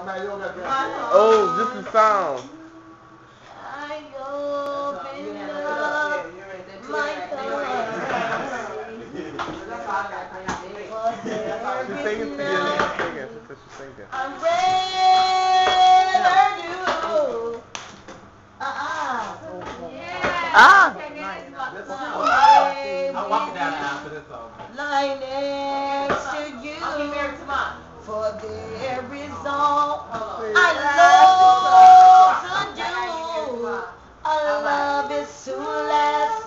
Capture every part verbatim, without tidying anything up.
Oh, this is sound. I open up my heart. She's singing to you. She's singing. She said she's singing. I'm ready to do. Uh-uh. Ah! I'm walking down now for this song. Lying next to you. For there is all I love to do. Our love is to last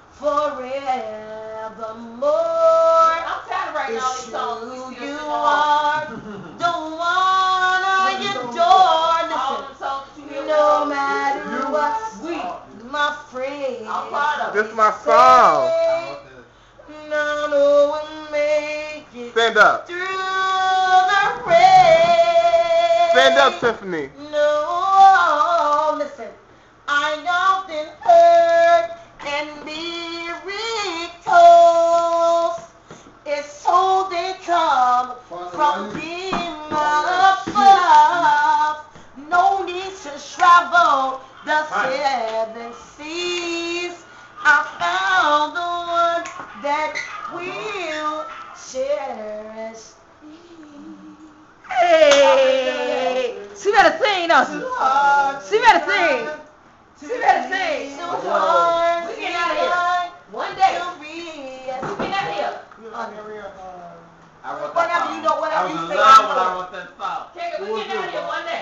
forevermore. It's who you are, the one I adore. Listen, no matter what, my friend. This is my song. None will make it Stand up. through the rain. Stand up, Tiffany. No, listen. I often heard and miracles. It's so they come from being above. No need to travel the seven seas. I found the one that will cherish me. Hey! She better sing, don't she? She better sing. She better sing. So hard. We get out of here. One day. To reach. We get out of here. I wrote that Whatever song. you know, whatever I was you in say. love when I wrote that song. We get out of here one day.